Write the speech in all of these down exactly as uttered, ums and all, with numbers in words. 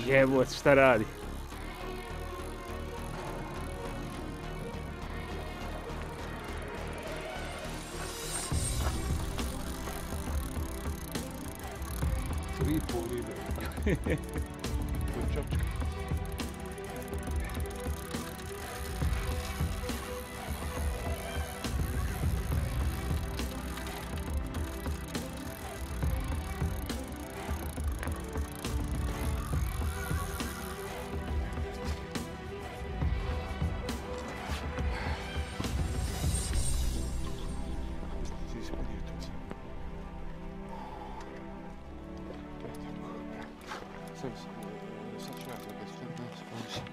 Jebote, šta radi? Tri i pol libre. Čačka. Sad ću ja za bez četiri spaviti.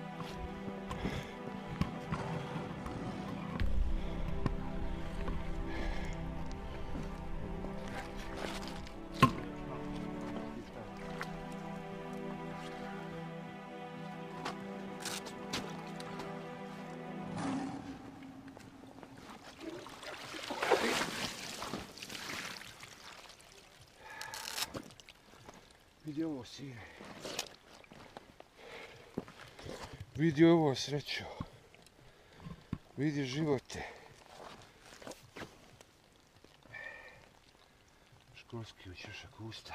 Vidi ovo, sine. Vidi ovo, srećo. Vidi živote. Školski učešak usta.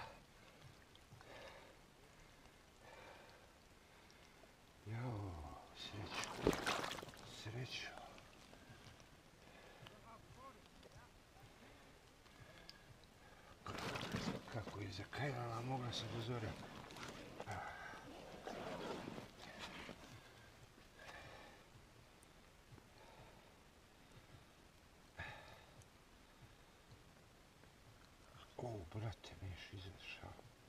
Jao, srećo. Srećo. Kako je zakajala, mogla se dozora. O, brate, miš izašao.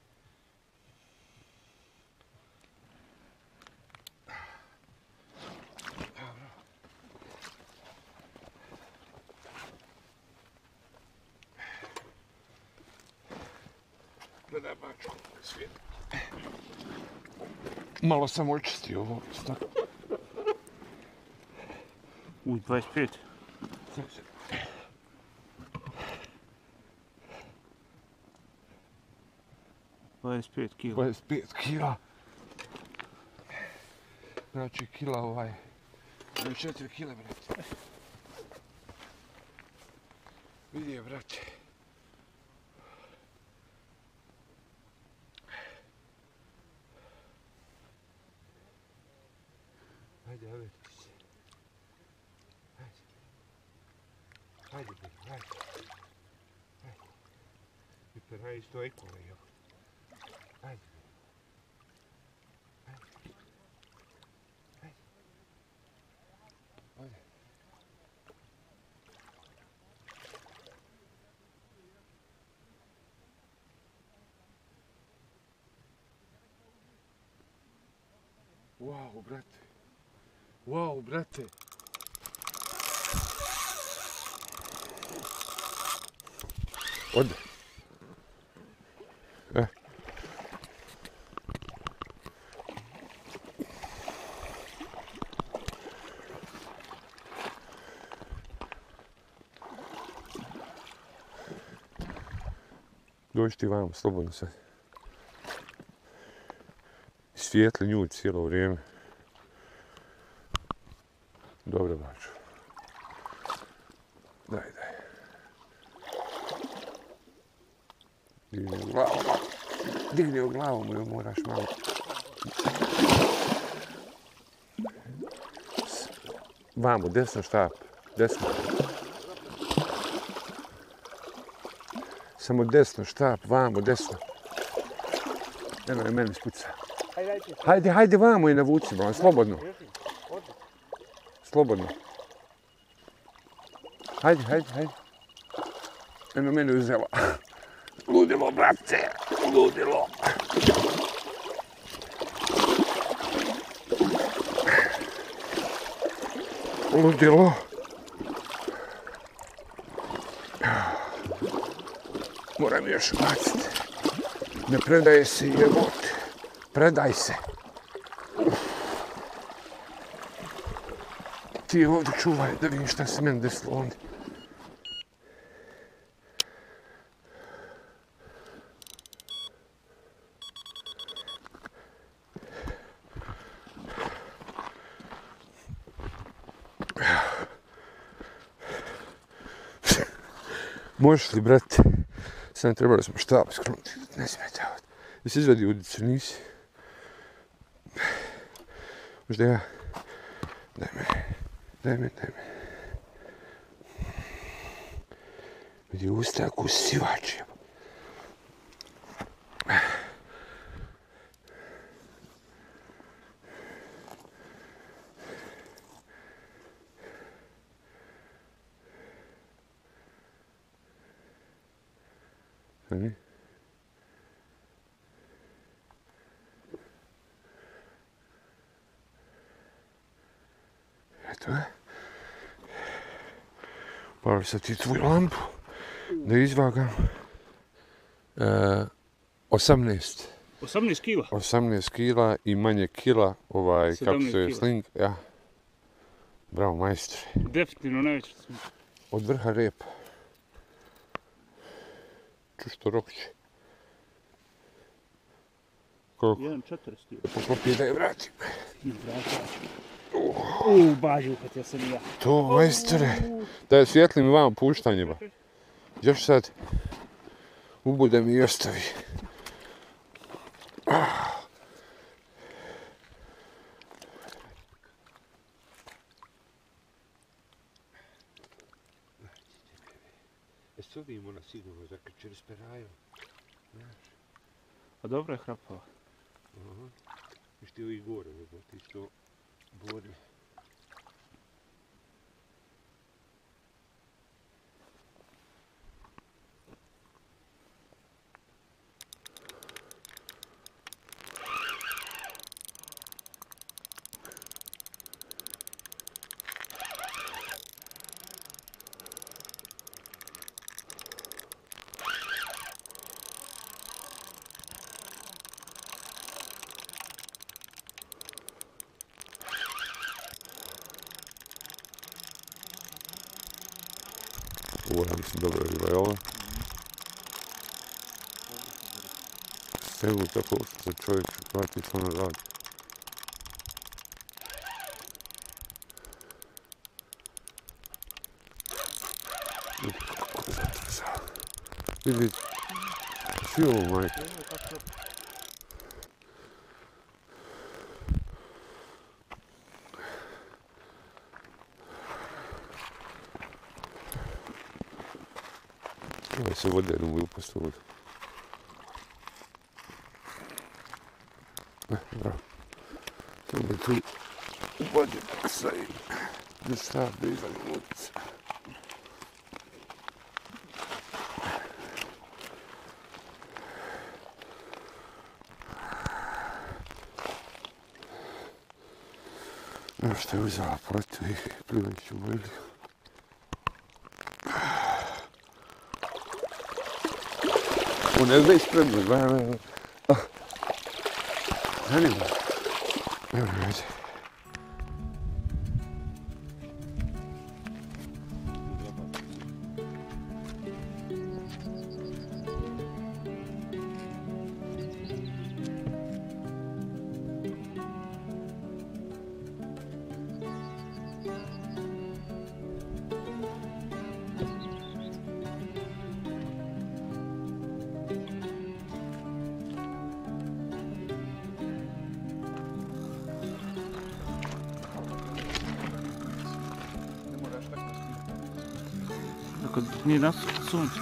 Dobro. Gledaj bačku na svijet. Malo sam očistio ovo staklo. U, dvadeset pet. dvadeset pet kila. dvadeset pet kila. Znači kila ovaj. četiri kila, brate. Vidi je, brate. Hajde, javiti se. Hajde. Hajde, bih, hajde. Hajde. Super, hajde isto ekole, evo. Hajde. Hajde. Hajde. Hajde. Wow, brate. Wow, brate. Ode. E. Dođi ti vamo, slobodno sad. Svijetli nju cijelo vrijeme. Dobro, baču. Daj, daj. Digni u glavu. Digni u glavu mu ju moraš malo. Vamo, desno štap. Desno. Samo desno štap, vamo, desno. Nemoj meni spuca. Hajde, hajde vamo i navuci, vam, slobodno. Slobodno. Hajde, hajde, hajde. Eno mene uzela. Ludilo, brate, ludilo. Ludilo. Moram još baciti. Ne predaje se jebote. Predaj se. Ti ovdje čuvaj da vidim šta se meni desilo ovdje. Možeš li, brate? Sam trebali smo štab skronuti, ne smetavati. Jesi izvadio udicu, nisi? Možda ja? Daj me, daj me, daj me. Vidi usta ako sivač. Vidi? Eto je. Pali sad ti tvoju lampu da izvagam. E, osamnaest. osamnaest kila? osamnaest kila i manje kila, ovaj, kako se je sling. Ja. Bravo, majstre. Definitivno najveći sling. Od vrha repa. Ču što rokuće. Koliko? jedan četrdeset kila. Poklopi da je vratim. Uuu, bađu kad ja sam ja. To, majstore. Da je svijetlim vam puštanjima. Još sad ubude mi i ostavi. Jeste ovdje im ona sigurno zaključili s perajom? A dobro je hrapava. Aha. Viš ti ovi gore, ti što bori. Ovo ja mislim dobra riba, jel? Stegu tako što se čovjek vrati što ono radi. Vidi kako je zatrezao. Vidi, svi ovo majke. Ovo se vode, ne mogu upasti u vodu. Ne, bravo. Samo da tu u vodi stavim. Da šta, da izvalim udice. Evo što je uzela protiv i plivajući u vodu. On je već spremno, gledaj, gledaj. Zanima. Evo ga već. Dok nije nas sunce.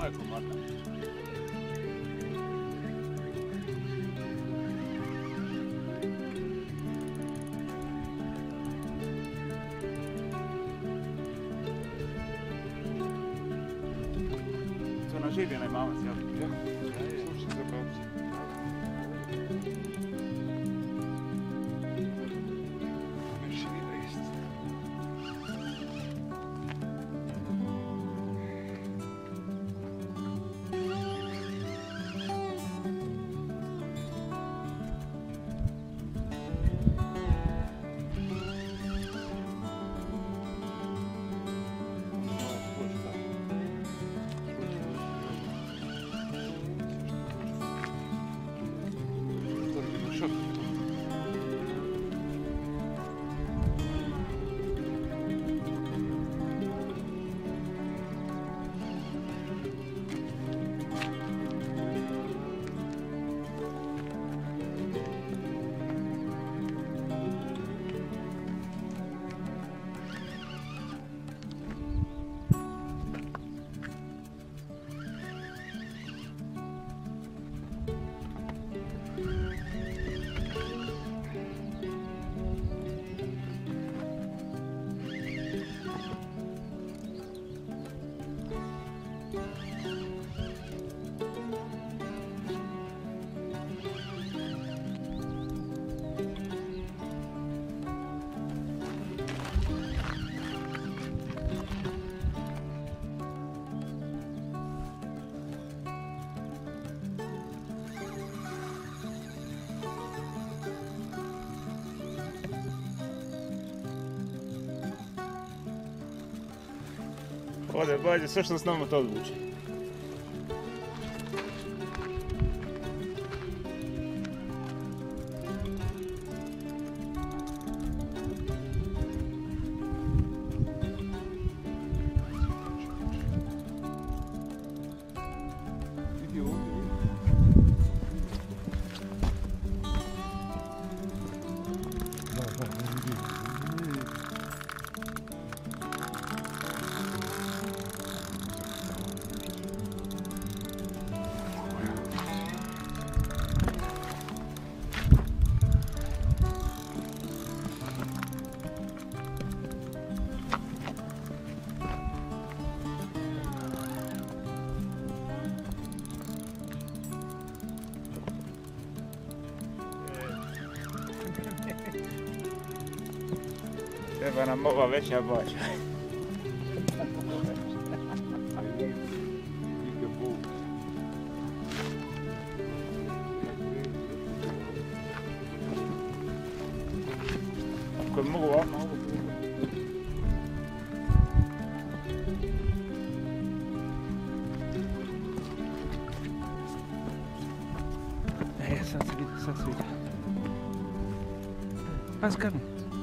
daleko, Marta. Co na živi onaj mamac, jel? Ja, slušaj za babci. Mešina isti. Ode, bađe, sve što s nama to odvuče. Vidi ovdje. Da, da, da, vidi. Treba nam ova veća bađa. Ako mogu ovako, mogu. E, sad se vidi, sad se vidi. Pa skrnu.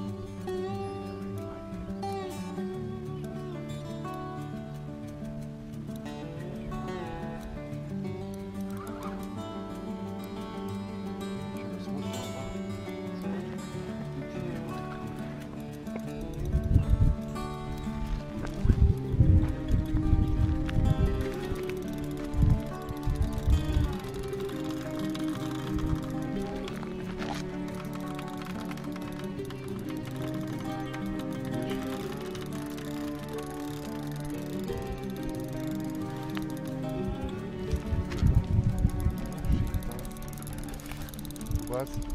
Baciti.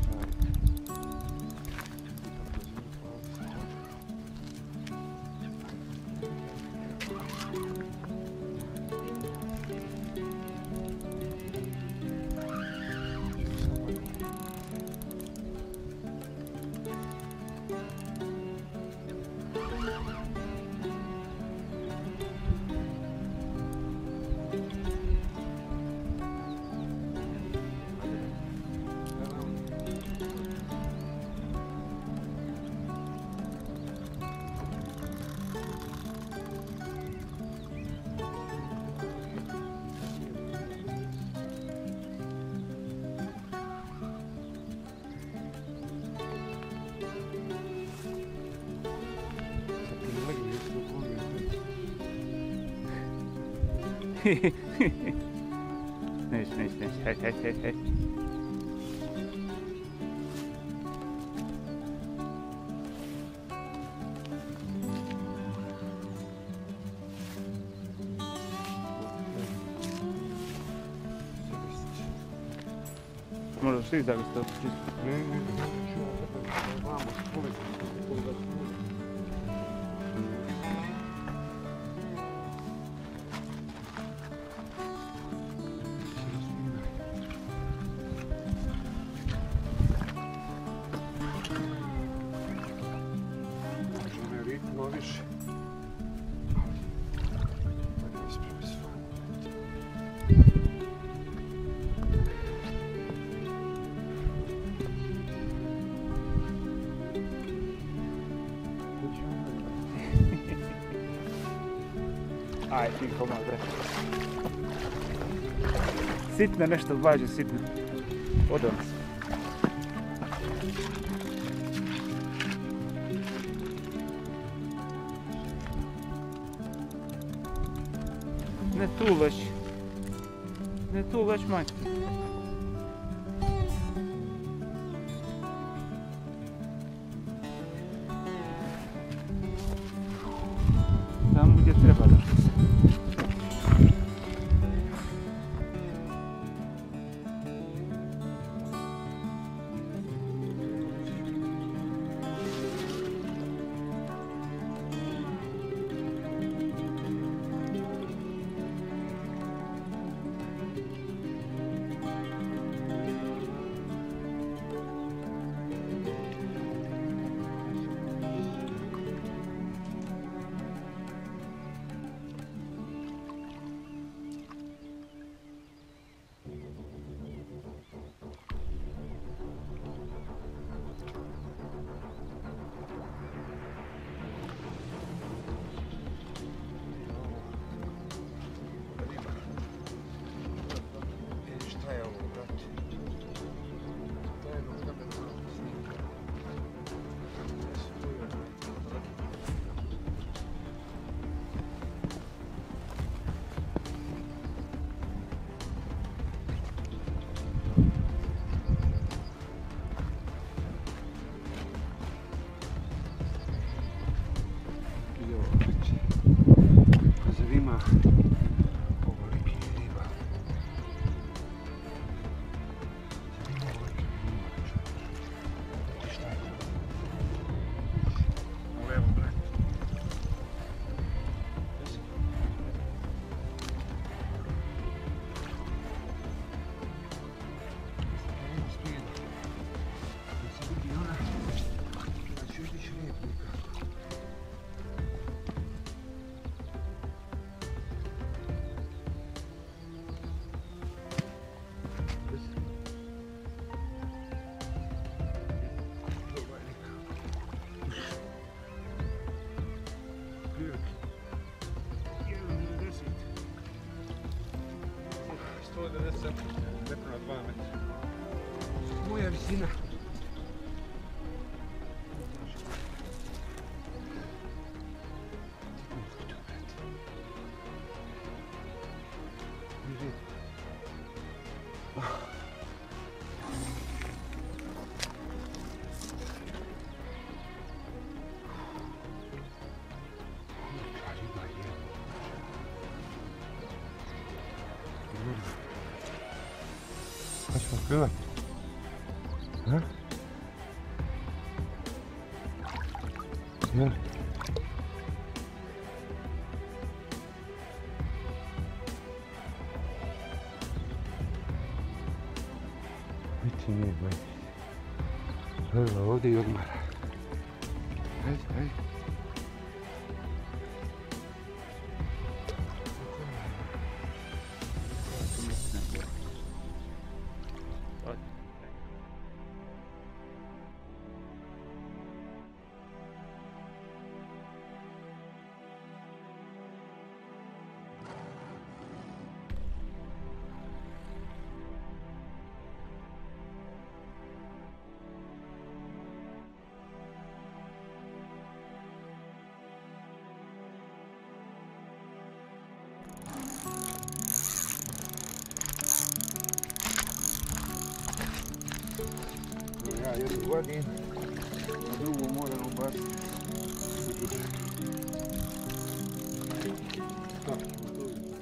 Neć, neć, neć, hej, hej, hej, hej. Možeš ti da ga ste čisto? Ne, ne, ne, ću ovamo spojiti. Više. Aj, ti komad, bre. Sitne nešto bađe, sitne. Odam se. Ne tulaš. Ne tulaš, majke. Tamo gdje treba da. sto devedeset metra na dva metra. Moja visina. Hoćemo plivati? Ha? Jel? Biti nije bolje. Evo ovdje i odmara. Ajde, ajde. ja jednu vadim, a drugu moram ubaciti u dušu. Tako ćemo to vidjeti.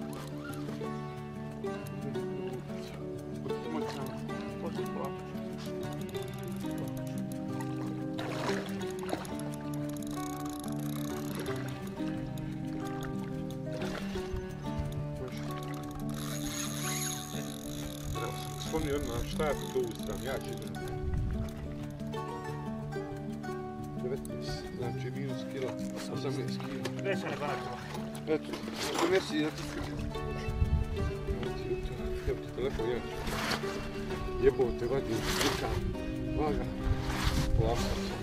Moći samo početi plakati. Spomni odmah šta je to ustavim, ja ću idem. devetnaest, znači minus kila, osamnaest kila. Neće ne banakova. Eto, donesi, ja ti evo ti telefon, ja ću. Jebovo te vadim, slikam, vaga, plakam sam.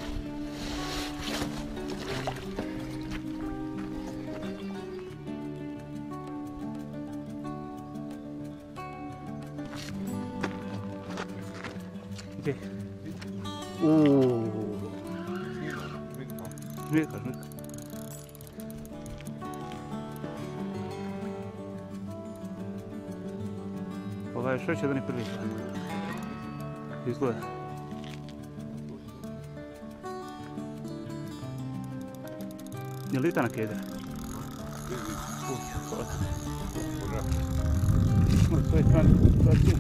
Gdje? Uuuu. Žmitka. Žmitka, žmitka. Ovaj još veće da ne prvi. Izgleda. Je li tanak jeder? Uj, hvala. Mora svoje strane, to je tim.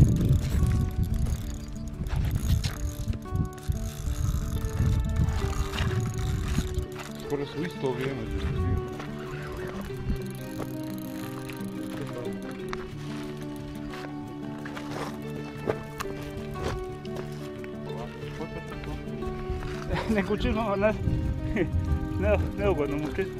Skoro su isto vrijeme. Neku čizmu, ne, ne, neugodno mu čizmu.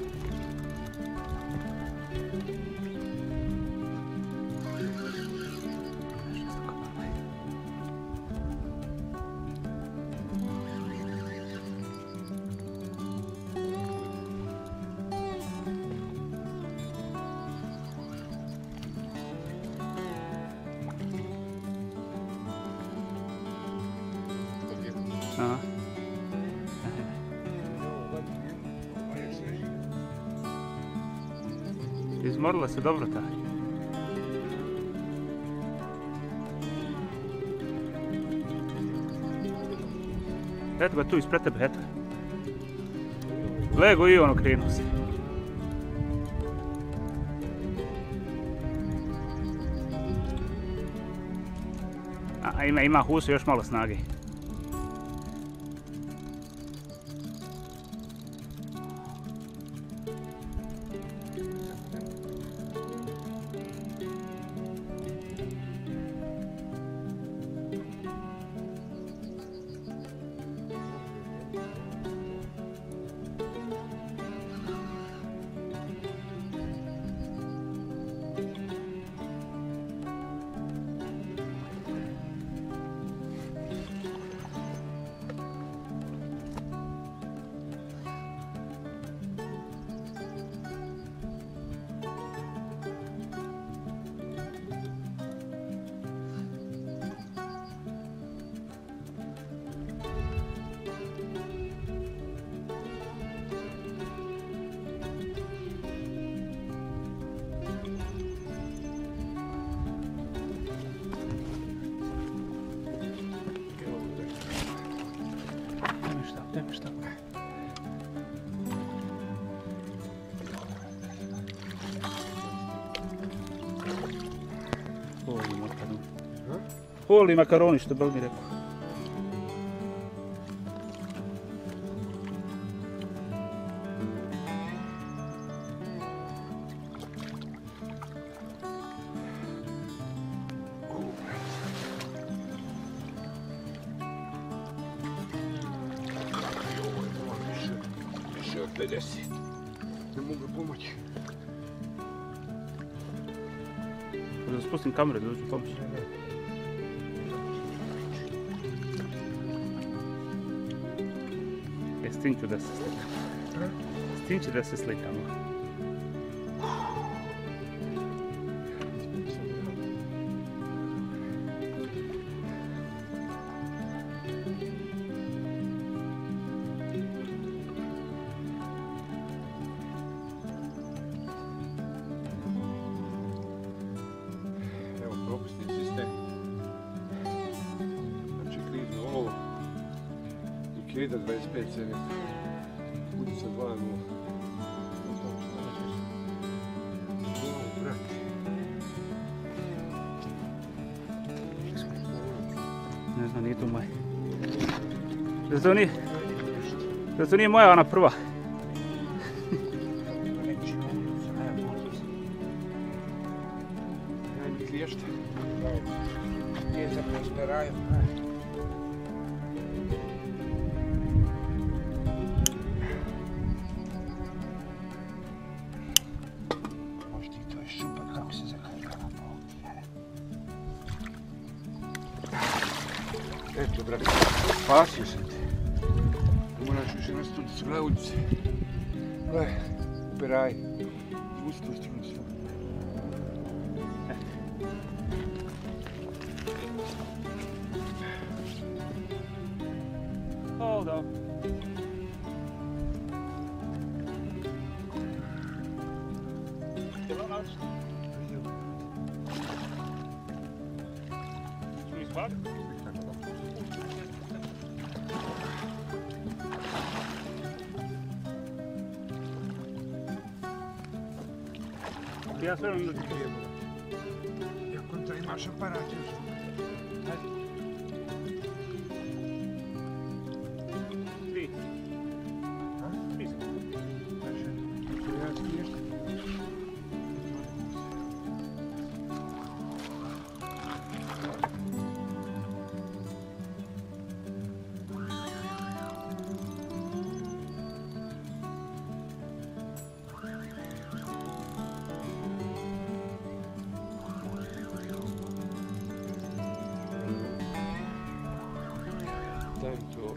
Aha. Izmorila se dobro ta. Eto ga tu ispred tebe, eto. Lego i on okrenuo se. A ima, ima Huso još malo snage. Nema šta. Holi makaroni. Holi makaroni, što bi mi rekao. pedeset. Ne mogu pomoći. Da spustim kameru da dođu pomoći. E, s tim ću da se slikam. S tim ću da se slikamo. Propusni sistem. Znači klizno Keda dvadeset pet centi. Udica dva nula. Ne znam, nije to moje. Da to nije, da to nije moja ona prva. Najmi kliješta. Nije za prosperaju. Možda i to je super kako se zakrkala po ovdje. Eto, brate, spasio sam te. Ne moraš više nas tu da su gledaj ulici. Gledaj, uperaj. Izvuci tu stranu sve. Hold on. Jel' on naći? Vidio. Su mi spali? Ja sve vam da ti prijemo. Ja kontra imaš aparat još. Tri. Tri sam. Ja skiješ. Daj mi to.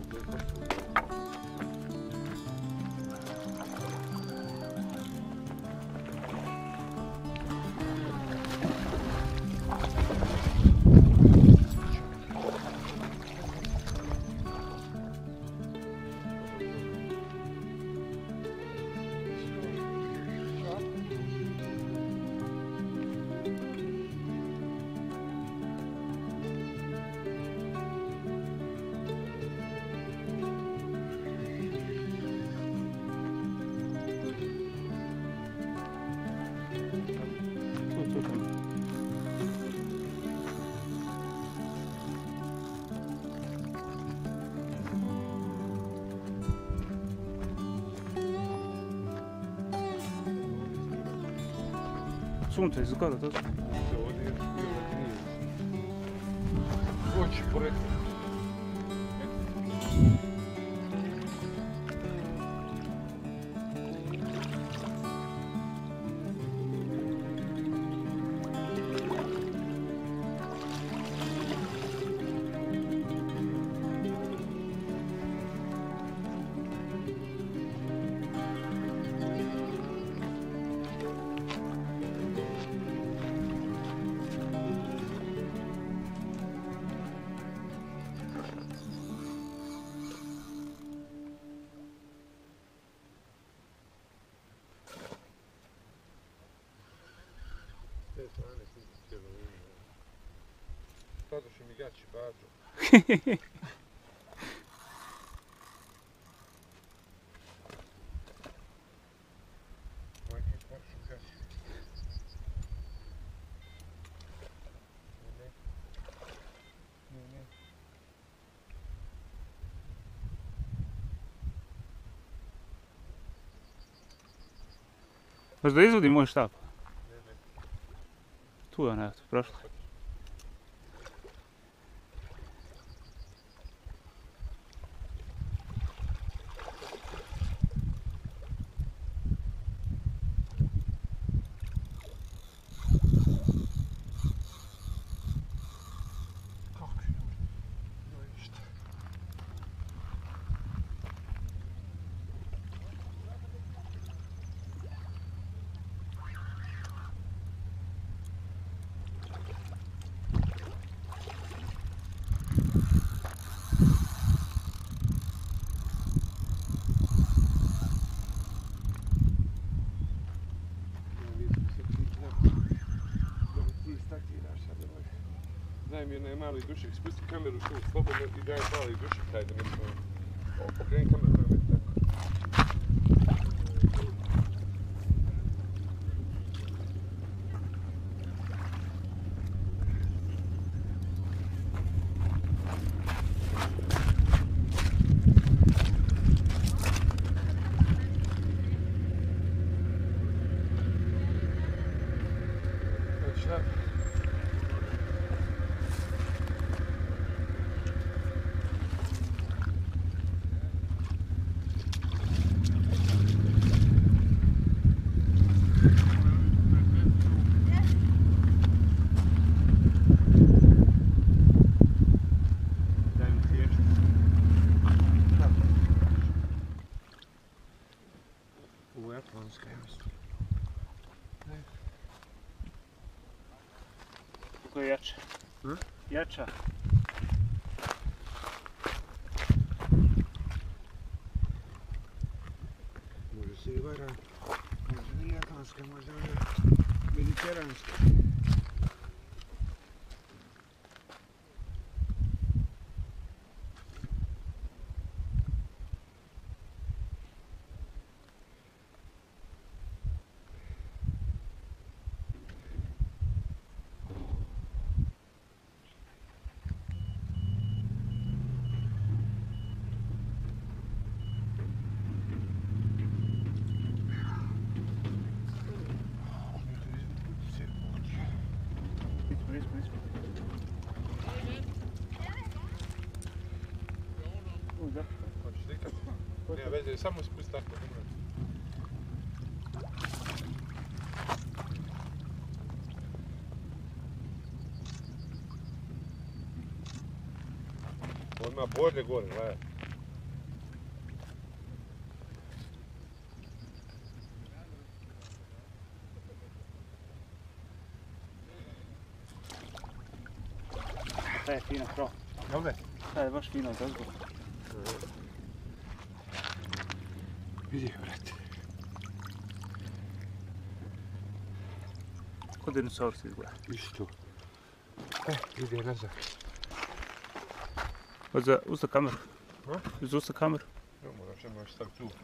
Sunce izgleda to. Ovdje je bilo da nije. Oči pored. Te strane snimati cijelo vrijeme. Tada će mi gaći bađo. Ovaj ti poču gaći. Ne, ne, ne. Hoćeš da izvodim moj štap? Ne, ne. Tu je nešto, prošlo. Kako je? Joj, šta? Daj mi onaj mali dušik, spusti kameru što slobodno i daj mali dušik, hajde mi to. Pokreni kameru prvo, tako. Šta? Daj mi ti još. Ovo je japanska, ja mislim. Kako je jača? Hm? Jača. Može se i varan, može i japanska, može i mediteranska. Nismo, nismo, nismo. U, da. Hoćeš slikat? Nema veze, samo spusti tako. Odmah bolje gore, gledaj. Taj je fino pro. Jel ne? Taj je baš fino zazgo. Vidi, brate. Ko dinosaurus izgleda. Isto. E, ide nazad. Uzda, uzda kameru. Ha? Uzda kameru. Ne moraš, ne moraš staviti tu.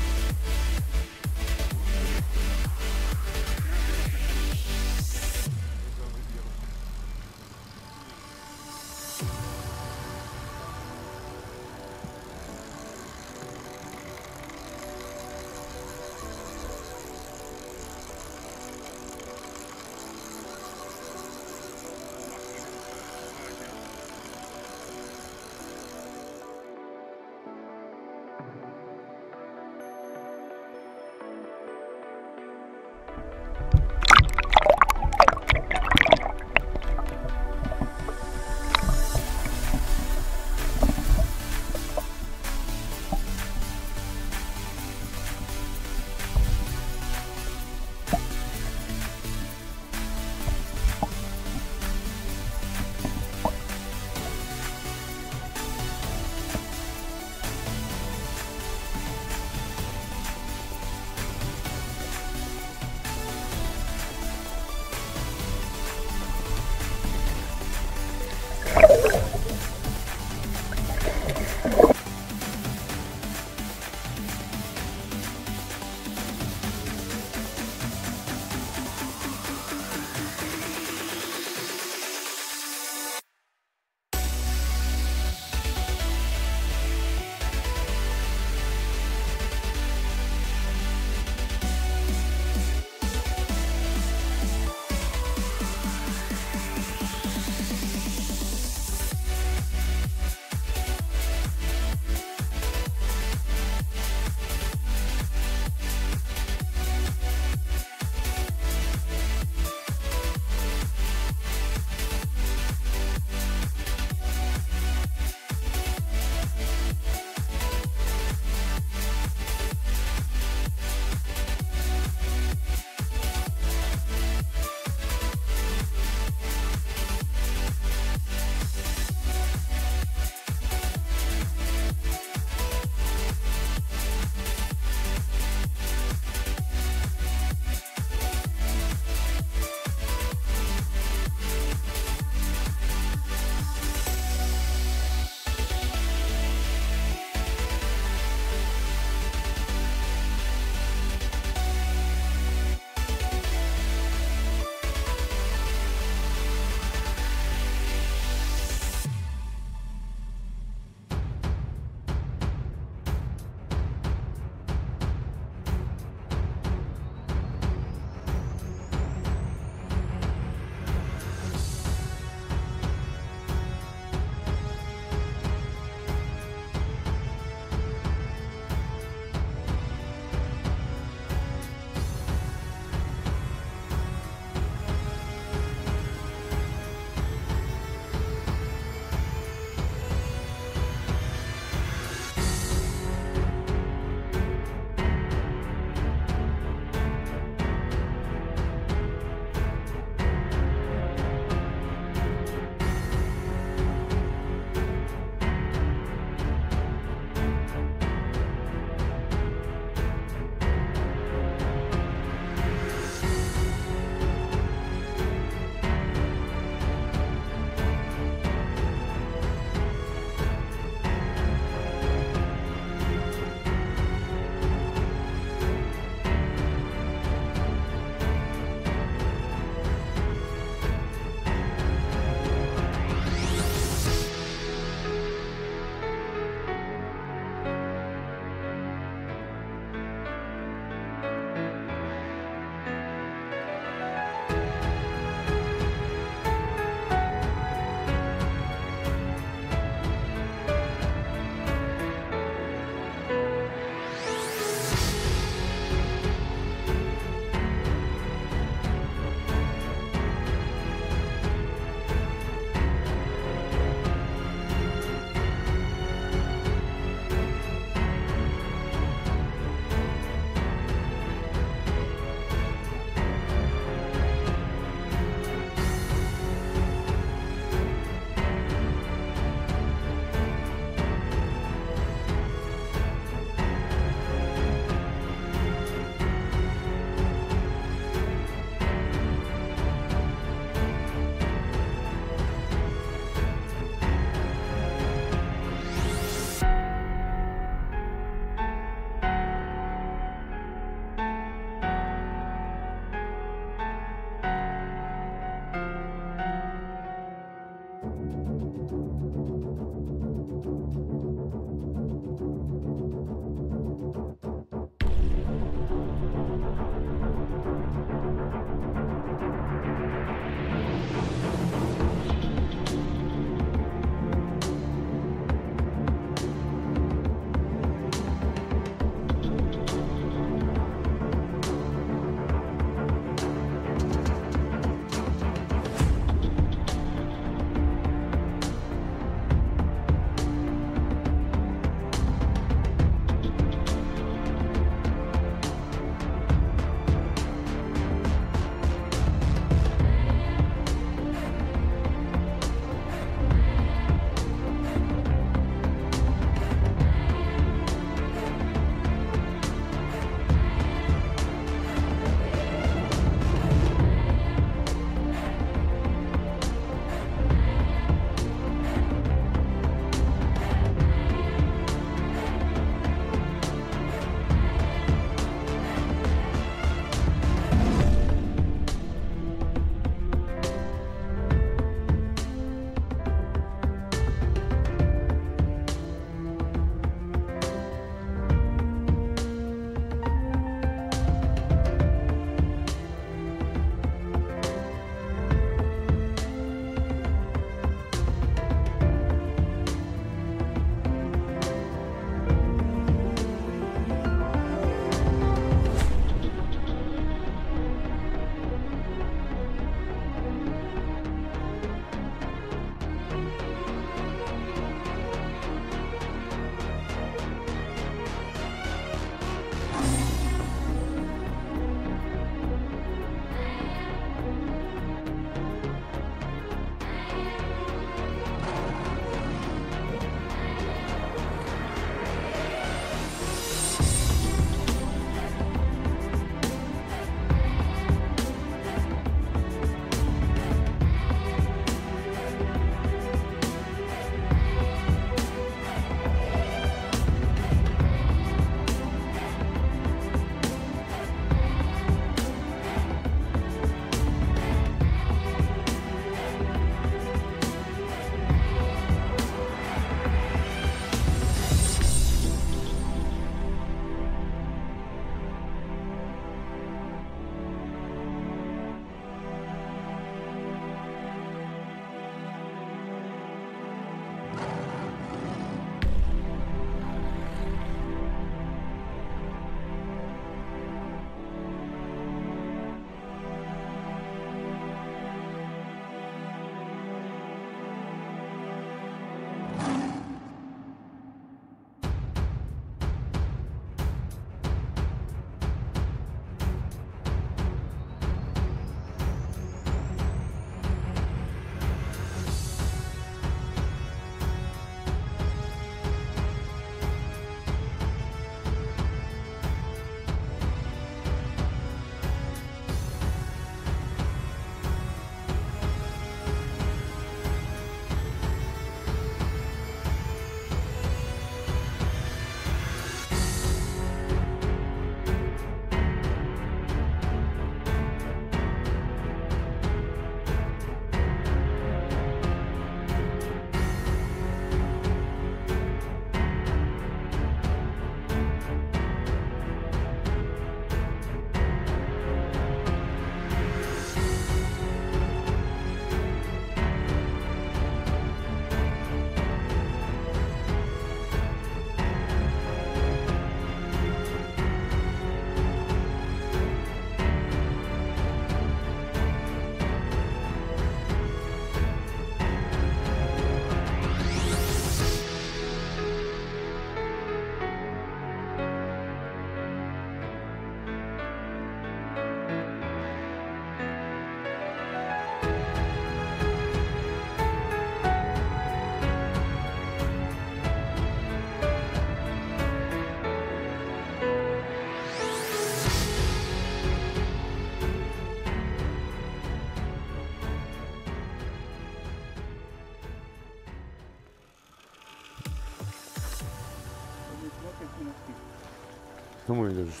Samo je držati.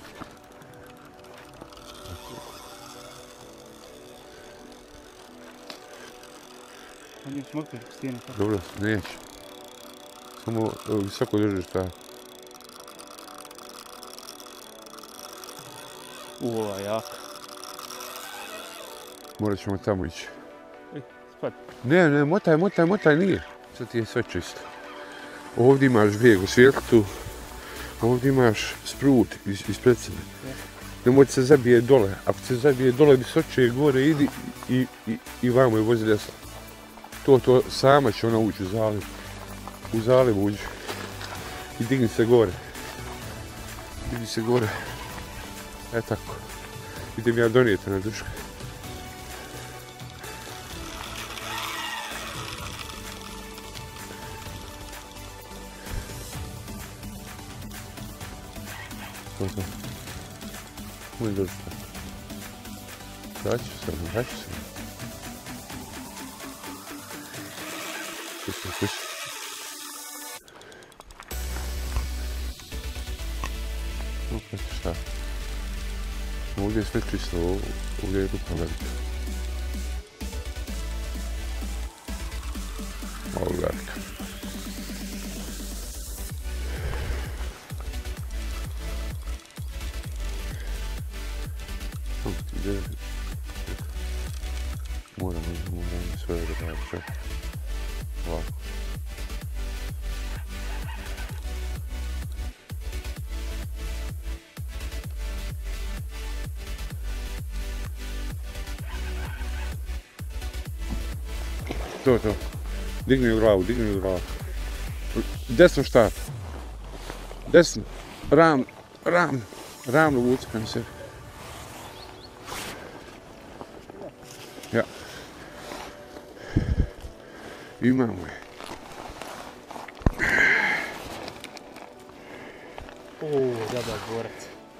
On je smokti stijenu. Dobro, neće. Samo visoko držiš ta. U, ova jaka. Morat ćemo tamo ići. Ej, spad. Ne, ne, motaj, motaj, motaj, nije. Sad ti je sve čisto. Ovdje imaš bijeg u svijetlu. Ovdje imaš sprut iz, ispred sebe. Nemoj se zabije dole. Ako se zabije dole, visoče gore idi i, i, i vamo je vozi desno. To, to, sama će ona ući u zaliv. U zaliv uđi. I digni se gore. Digni se gore. E tako. Idem ja donijeti na duške. To to. Můj dostat. Vraću se, vraću se. Pusti, pusti. Opet šta? Ovdje je sve čisto, ovdje je ruka velika. Malo velika. Moramo, moramo sve da radimo. Ovako. To, to. Digni u glavu, digni u glavu. Desno štap. Desno. Ram, ram. Ravno vuci prema sebi. Ja. Imamo je. O, dada dvorac.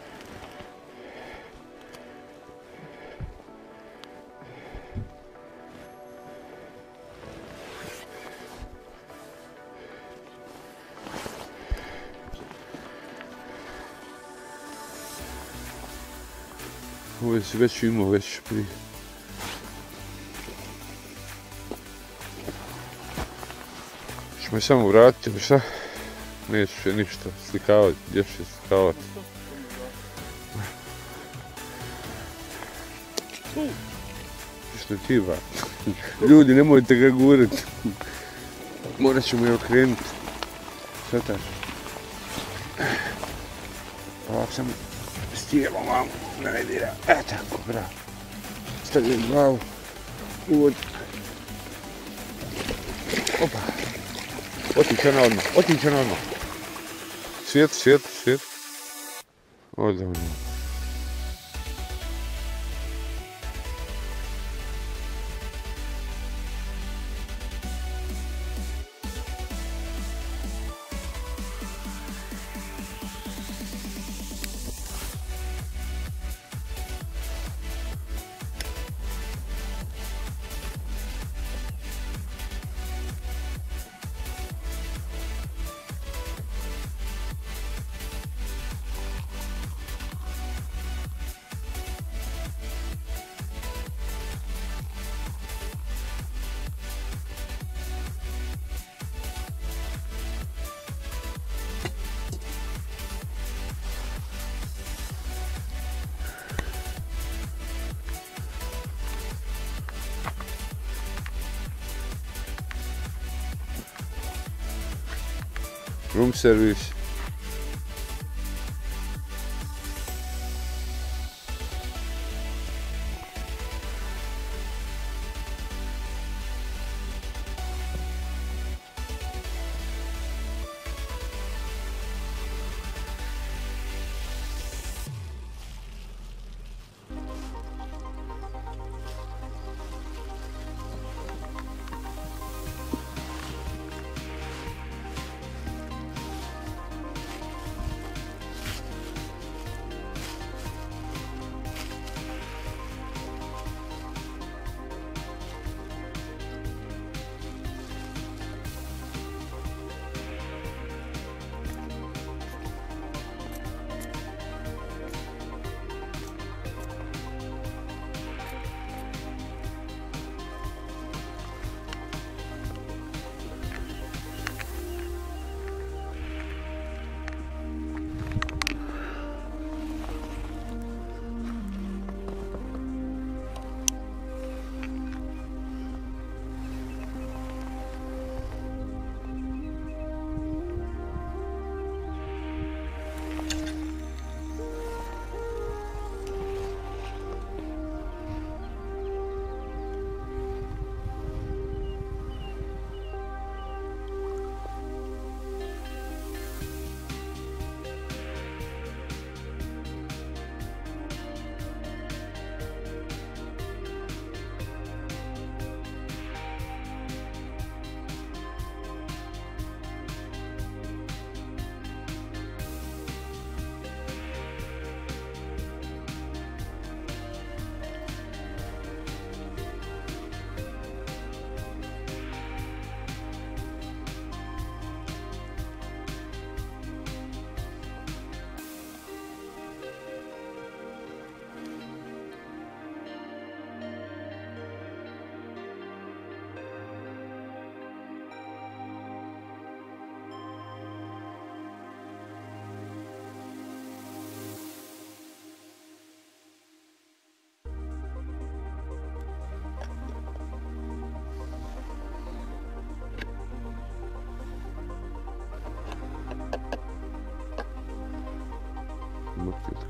Ovo si već imao, već prije. Ćemo je samo vratiti, ali šta? Neću še ništa slikavati, gdje ću se slikavati. Što je ti ba? Ljudi, nemojte ga gurati. Morat ćemo je okrenuti. Šta taš? Ovako sam s tijelom vam naredira. E tako, bravo. Stavljam glavu. Uvod. Opa. Otiće na odmah, otiće na odmah. Svijet, svijet, svijet. Odavno. Room service.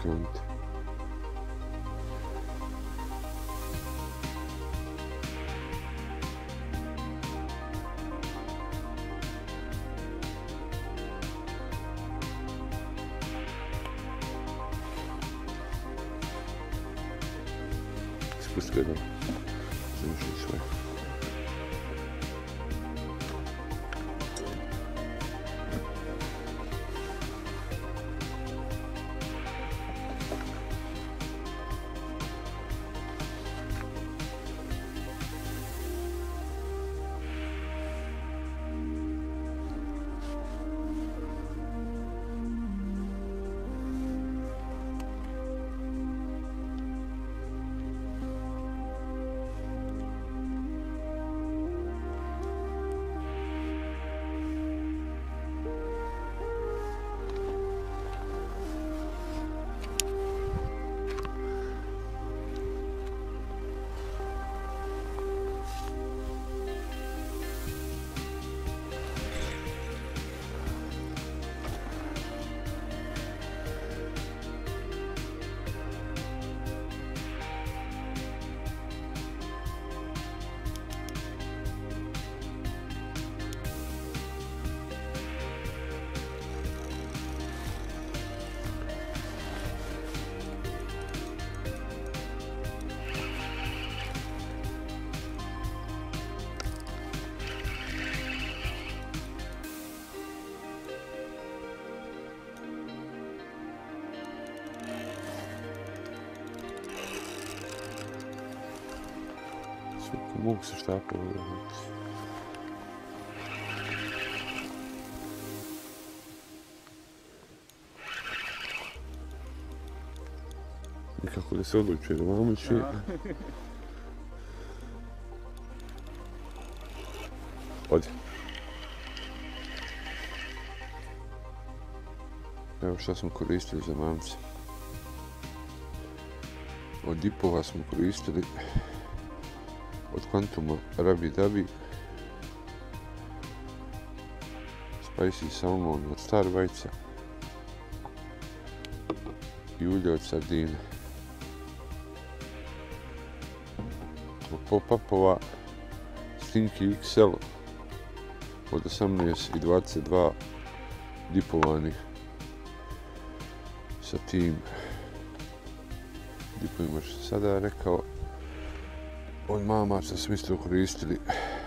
nakloniti. Spusti ga dole. Završi sve. Mogu se štapove uraditi. Nikako da se odlučuje da vam uči. Odi. Evo šta smo koristili za mamce. Od dipova smo koristili od Quantuma Rabi Dabi, Spicy Salmon od Star Vajca i ulje od sardine. Od pop-upova Stinky X L od osamnaest i dvadeset dva dipovanih sa tim dipovima što sam sada rekao. Od mamaca smo isto koristili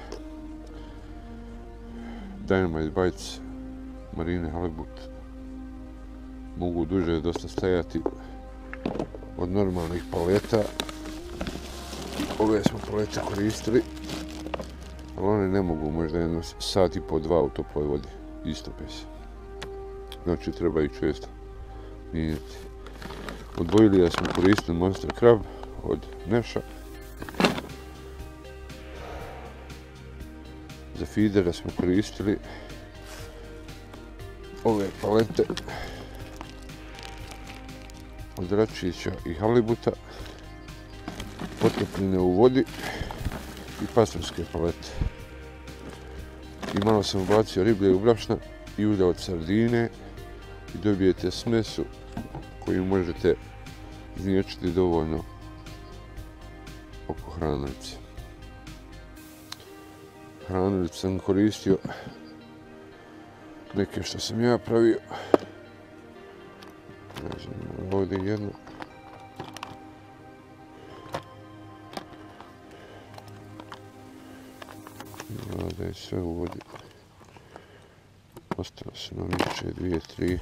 Dynamite Bites Marine Halibut. Mogu duže dosta stajati od normalnih paleta. Ove smo palete koristili, ali one ne mogu možda jedno sat i po dva u toploj vodi. Istope se. Znači treba ih često mijenjati. Od bojlija smo koristili Monster Crab od Neša. Za feedere smo koristili ove palete od račića i halibuta, potopljene u vodi i pastorske palete. I malo sam ubacio ribljeg brašna i ulja od sardine i dobijete smesu koju možete izmiječiti dovoljno oko hranalice. Hranilicu sam koristio neke što sam ja pravio. Ne znam, ovdje jedno. Ovdje je sve u vodi. Ostalo su nam više, dvije, tri.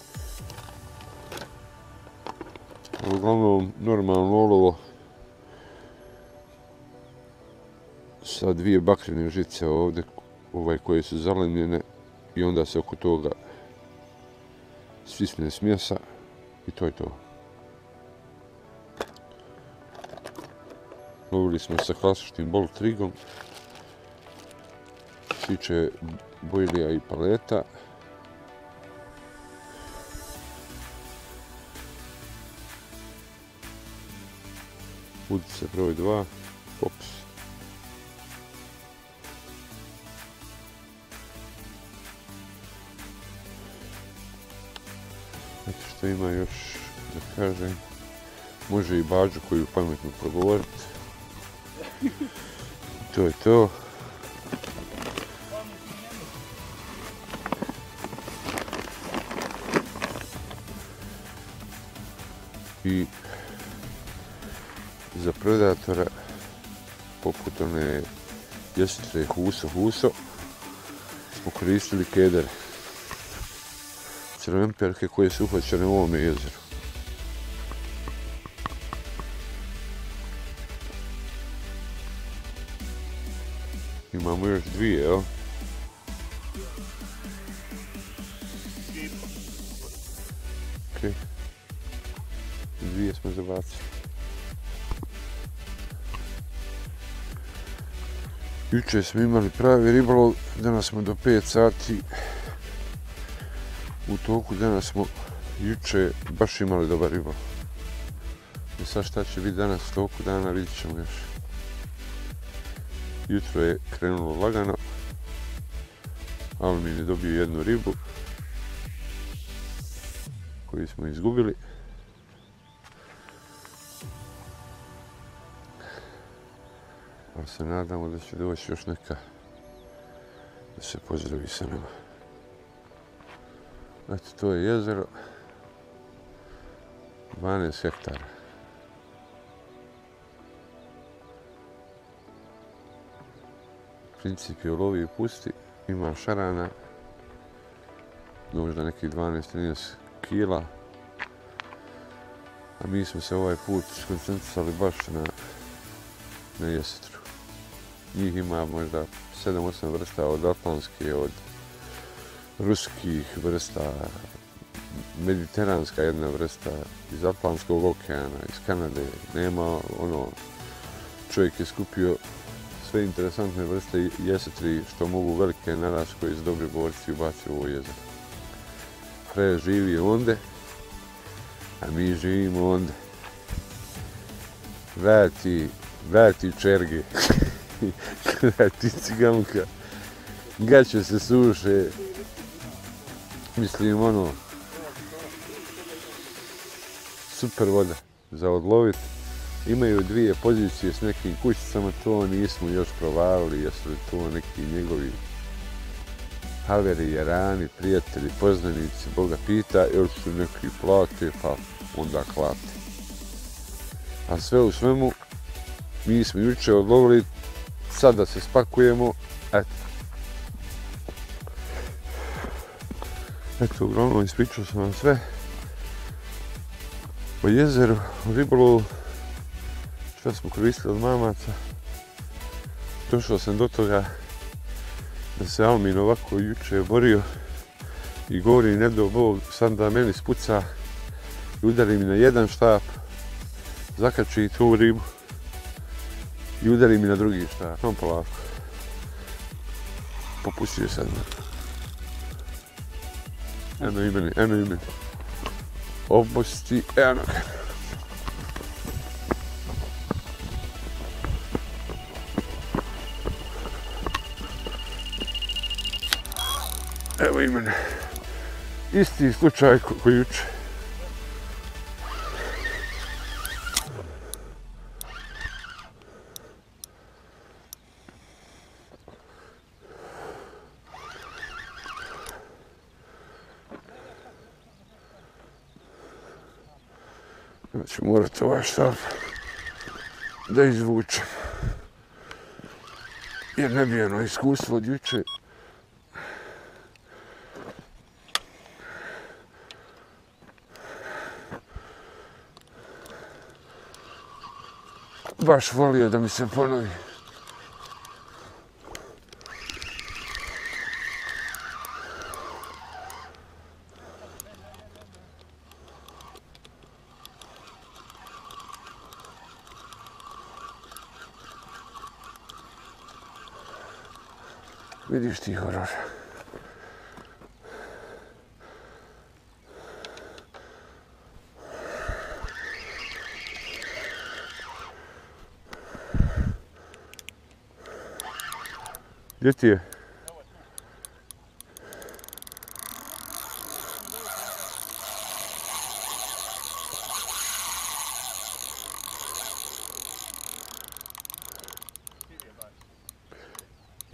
Uglavnom, normalno olovo sa dvije bakrene žice ovdje, ovaj, koje su zalemljene, i onda se oko toga stisne smjesa i to je to. Lovili smo sa klasičnim bol trigom, tiče bojlija i paleta. Udice broj dva, pops. Znači što ima još da kažem. Može i Bađu koju pametno progovoriti. To je to. I za predatora, poput one jesitre huso huso, smo koristili kedere. Crvenperke koje su uhvaćene u ovome jezeru. Imamo još dvije, evo. Ok. Dvije smo zabacili. Jučer smo imali pravi ribolov, danas smo do pet sati. U toku dana smo jučer baš imali dobar ribolov. I sad šta će biti danas u toku dana vidjet ćemo još. Jutro je krenulo lagano. Alumin je dobio jednu ribu koju smo izgubili. Ali se nadamo da će doći još neka da se pozdravi sa nama. Eto, to je jezero. dvanaest hektara. Princip je ulovi i pusti. Ima šarana. Možda nekih dvanaest trinaest kila. A mi smo se ovaj put skoncentrisali baš na, na jesetru. Njih ima možda sedam osam vrsta od atlantske, od ruskih vrsta, mediteranska jedna vrsta, iz Atlantskog okeana, iz Kanade. Nema ono, čovjek je skupio sve interesantne vrste jesetri što mogu velike narast koje iz dobri borci ubaci u ovo jezero. Fre živi onde, a mi živimo onde. Vrati, vrati čerge, vrati ciganka, gaće se suše. Mislim, ono, super voda za odloviti. Imaju dvije pozicije s nekim kućicama, to nismo još provalili, jesu li to neki njegovi haveri, jarani, prijatelji, poznanici, Boga pita, ili su neki plate, pa onda klate. A sve u svemu, mi smo jučer odlovili, sada se spakujemo, eto. Eto, uglavnom ispričao sam vam sve o jezeru, o ribolovu, što smo koristili od mamaca. Došao sam do toga da se Alumin ovako jučer borio i govori, ne do Bog, sad da meni spuca i udari mi na jedan štap, zakači tu ribu i udari mi na drugi štap. Samo polako. Popustio sad. Eno i meni, eno i meni. Opusti, eno ga. Evo i mene. Isti slučaj koji juče. Ću morati ovaj štap da izvučem. Jer ne bi ono iskustvo od juče. Baš volio da mi se ponovi. Vidiš ti horor. Gdje ti je?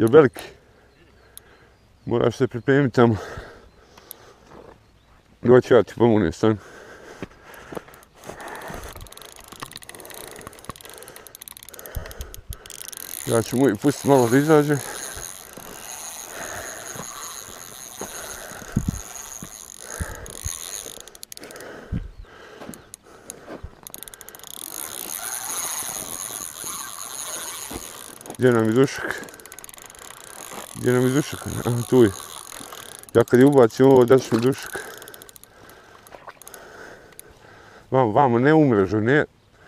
Je veliki. Moraš se pripremiti tamo. Doći ja ti pomognem, stani. Ja ću mu i pustiti malo da izađe. Gdje nam je dušak? Gdje nam je dušak? Aha, tu je. Ja kad je ubacim ovo, da ću mi dušak. Vamo, vamo, ne u mrežu, ne.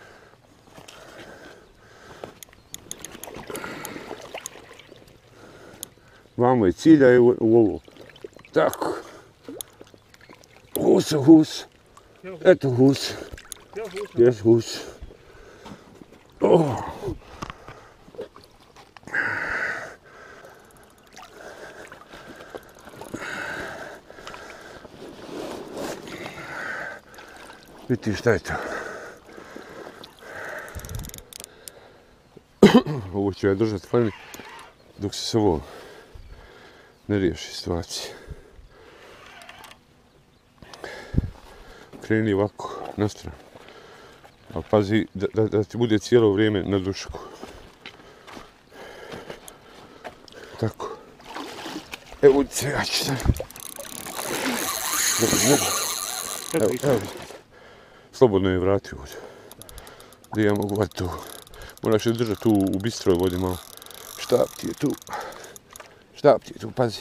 Vamo je ciljaj u, u ovo. Tako. Hus, hus. Eto hus. Jes hus. Oh. Vidite šta je to. Ovo ću ja držati fajni dok se se ovo ne riješi situacija. Kreni ovako na stranu. Ali pazi da, da, da ti bude cijelo vrijeme na dušku. Tako. Evo se ja ću sad. Evo, evo. Slobodno je vratio ovdje. Da ja mogu vati tu. Moraš je držati tu u bistroj vodi malo. Štap ti je tu. Štap ti je tu, pazi.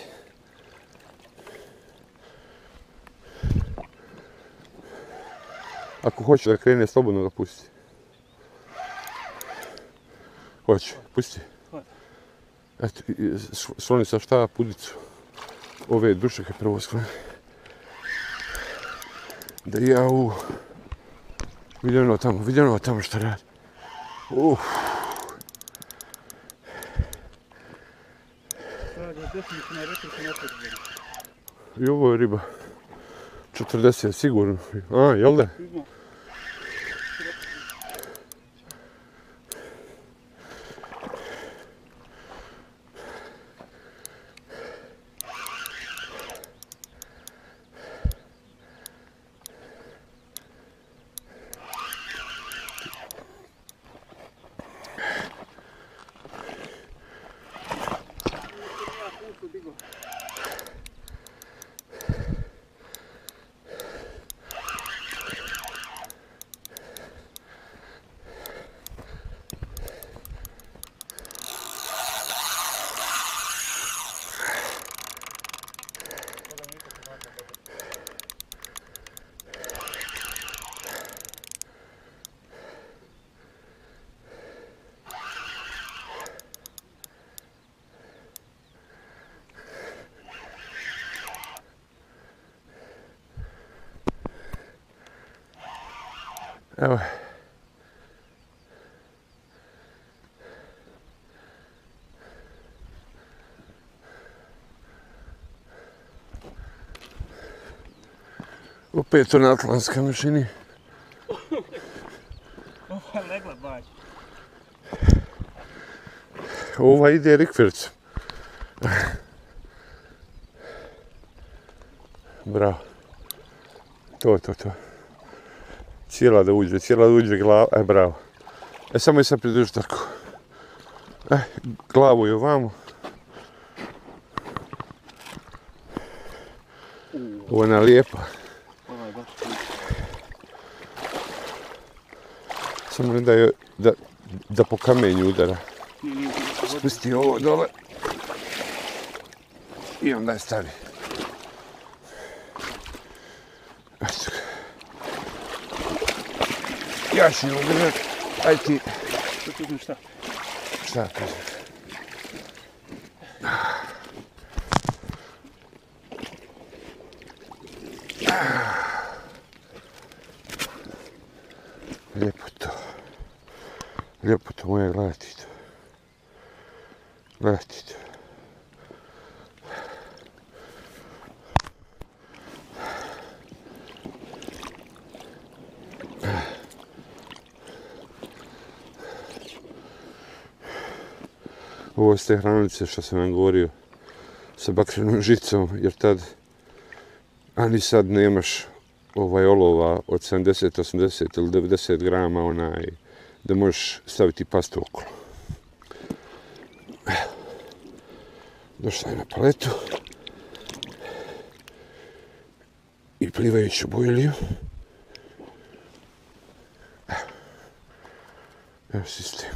Ako hoće da krene, slobodno ga pusti. Hoće, pusti. Eto, sloni sa štap, udicu. Ove dušake prvo skloni. Da ja u... Vidim ono tamo, vidim ono tamo što radi. Uff. I ovo je riba. četrdeset sigurno. A, jel da? Evo. Opet ona atlantska mašini. Ova legla baš. Ova ide rikvercom. Bravo. To, to, to. Cijela da uđe, cijela da uđe glava, e, bravo. E, samo je sad pridruži tako. E, glavu je ovamo. Ovo je ona lijepa. Samo ne da je, da, da po kamenju udara. Spusti ovo dole. I onda je stavi. Ja ću ju udržati. Aj ti. Šta? Šta kažem? Lijepo to. Lijepo to moje, gledati to. Gledati to. ovo s te hranice što sam vam govorio sa bakrenom žicom, jer tad, a ni sad nemaš ovaj olova od sedamdeset, osamdeset ili devedeset grama, onaj, da možeš staviti pastu okolo. Došla je na paletu i plivajuću bojliju. Evo sistem.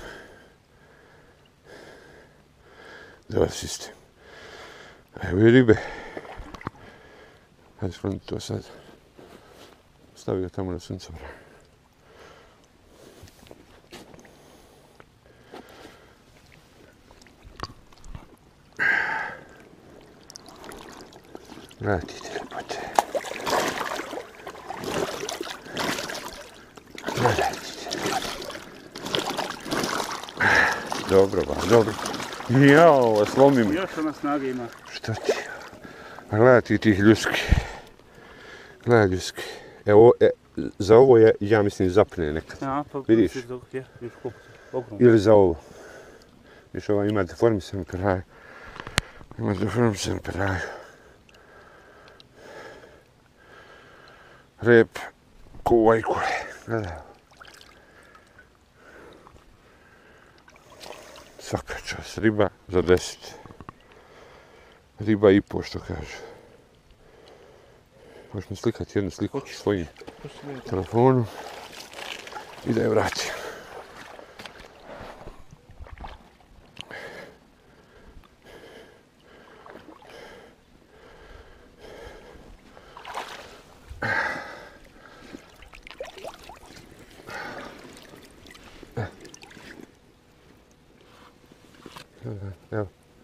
Dobar sistem. Evo i ribe. Hajde skloniti to sad. Stavi ga tamo na suncobran. Vratite ljepote. Vratite. Dobro, ba, dobro. Jao, slomi mi. Još ona snage ima. Što ti? A gledaj ti tih ljuski. Gledaj ljuski. Evo, e, za ovo je, ja mislim, zapne nekad. Ja, pa vidiš? Dok je, još koliko ogromno. Ili za ovo. Viš, ova ima deformisan kraj. Ima deformisan kraj. Rep, ko vajkule. Gledaj. Svaka čast. Riba za deset. Riba i po, što kaže. Možeš mi slikati jednu sliku svojim telefonom i da je vratim. Evo.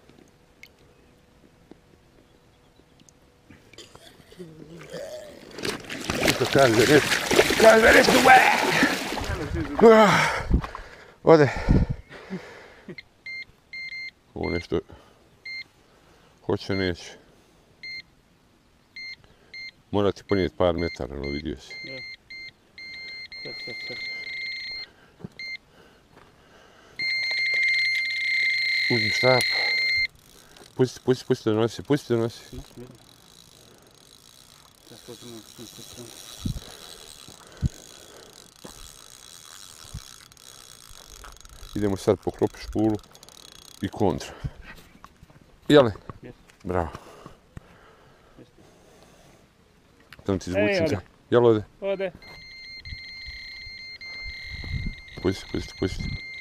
Što kaže, red, kaže, red, ode. Ovo nešto hoće, neće. Mora ti ponijeti par metara, no vidio si. Sad, sad, sad. Uzmi štap. Pusti, pusti, pusti da nosi, pusti da nosi. Idemo sad poklopi špulu i kontra. Jele? Yes. Bravo. Yes. Tamo ti Ej, zvučim. ode. Jel ode? Ode. Pusti, pusti, pusti.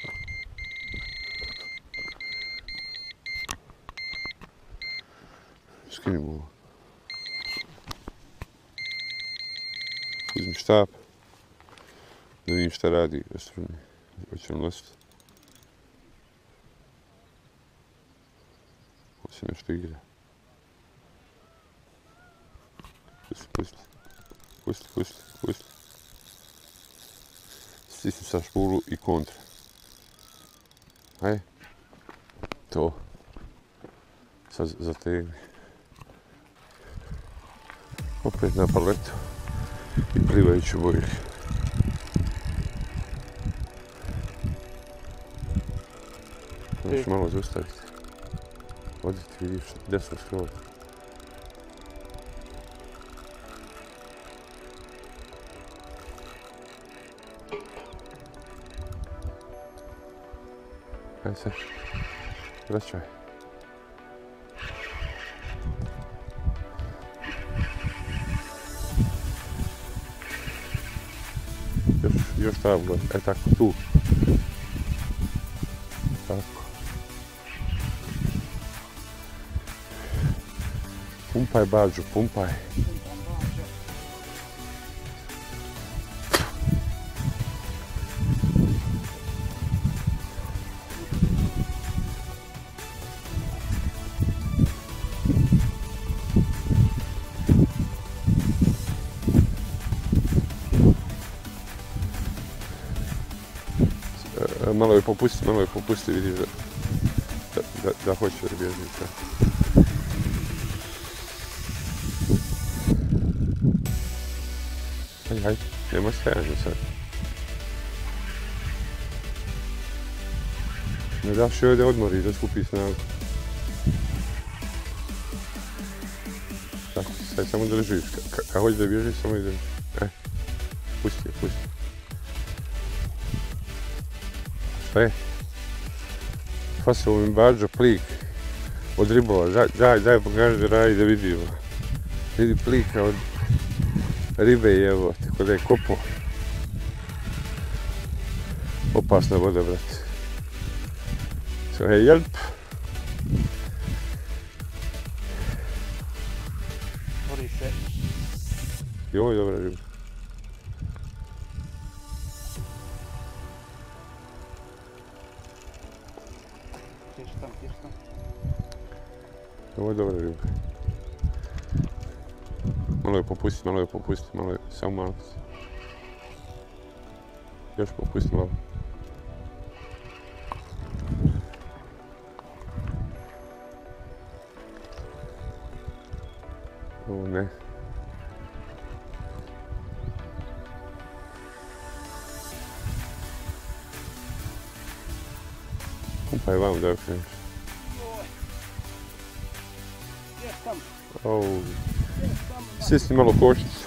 Skinimo ovo. Uzmi štap. Da vidim šta radi ostrvni. Hoće nam nositi. Ovo se nešto igra. Pusti, pusti. Pusti, pusti, pusti. Stisni sa špulu i kontra. Aj. To. Sad zategni. Opet na paletu. I plivajuću bojlju. Možeš malo zaustaviti. Odite, vidiš, desno skroz. Ajde sad. Vraćaj. Još, još tamo, e tako, tu. Tako. Pumpaj, Bađo, pumpaj. Malo je popusti, malo je popusti, vidiš da, da, da, da hoće da bježi. Hajde, hajde, nema stajanja sad. Ne daš joj da odmori, da skupi snagu. Tako, sad samo držiš. Kad hoćeš da bježiš, samo ideš. E, pusti je, pusti. Šta je? Fasao mi bađo plik od ribova. Daj, daj, daj pokaži Raji da vidimo. Vidi plika od ribe i evo, tako da je kopo. Opasna voda, brate. So, hej, hjälp! Bori se. I ovo je dobra riba. Tištam, tištam. Ovo je dobra riba. Malo je popustiti, malo je popustiti, malo je, samo malo. Još popustiti malo. Ovo ne. Kumpaj vam da okreneš. Jesam, Oh. jesam. Stisni malo košnicu.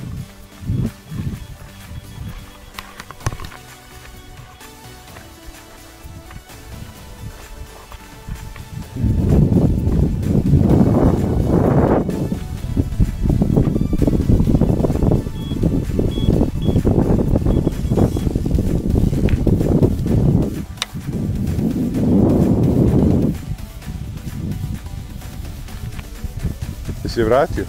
Jesi je vratio?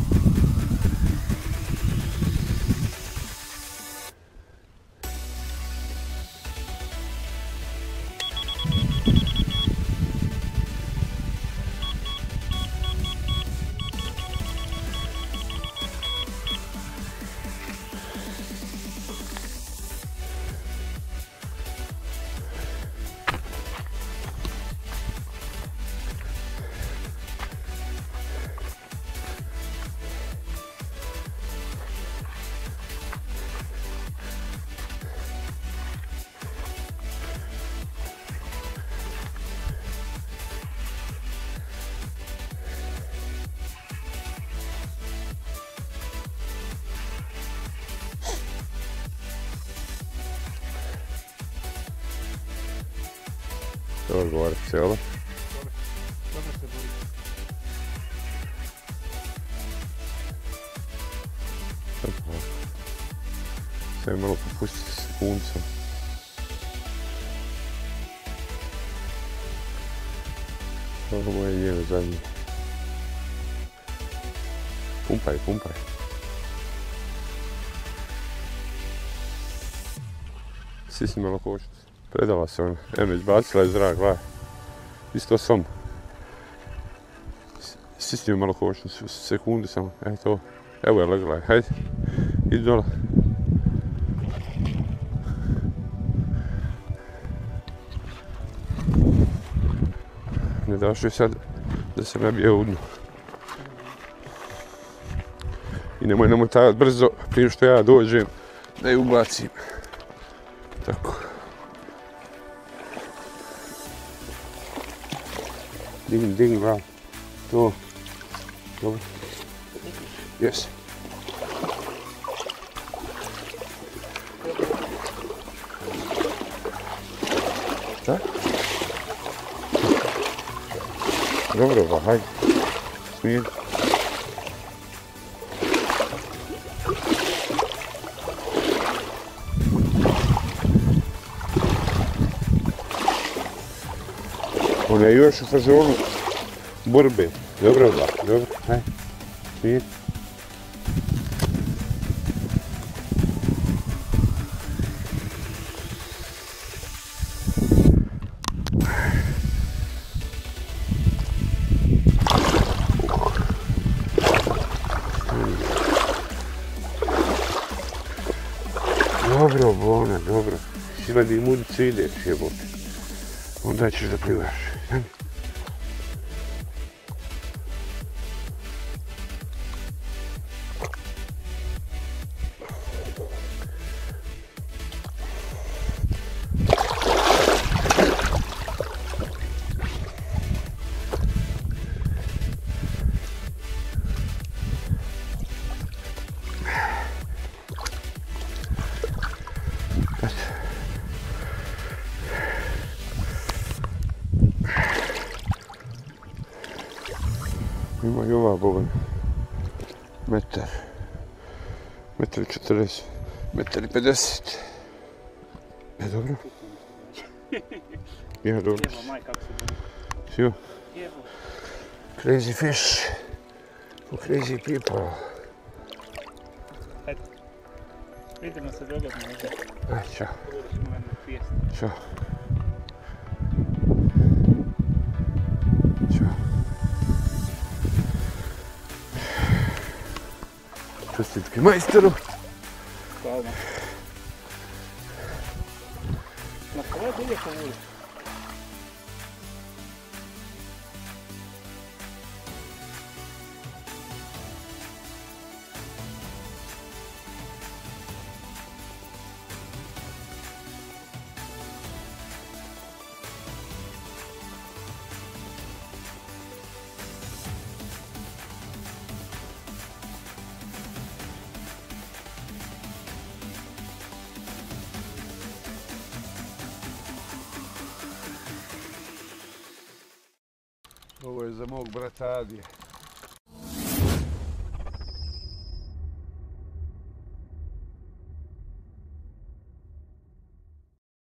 Dobro govori, cijelo. Dobro se bori. Sve malo popustiti s puncem. Ovo moje njeve zadnje. Pumpaj, pumpaj. Sisni malo košnicu. Predala se ona. Eno, izbacila je zrak, gledaj. Isto sam. Stisni malo košnicu, sekundu samo. E to. Evo je legla, hajde. Idi dole. Ne daš joj sad da se nabije u dnu. I nemoj namotajati brzo prije što ja dođem da je ubacim. Tako. Digni, digni, bravo. To. Dobro. Jesi. Šta? Dobro, ba, hajde. Smijedi. Ona je još u fazonu borbe. Dobro, ba, dobro, hajde. Smijedi. Dobro, Bona, dobro. Siladi mudicu ideš, jebote. Onda ćeš da plivaš. Ima i ova bogan. Metar. Metar i četrdeset. Metar i pedeset. E, dobro. Ja, dobro. Evo, maj, kako se budi. Sio. Evo. Crazy fish. For crazy people. Hajde. Vidimo se dogodno ovdje. Aj, čao. Ćemo jednu fijestu. Ćao. Ćao. Čestitke majsteru. Hvala. Na kraju bilje povuli. Ovo je za mog brata Adije.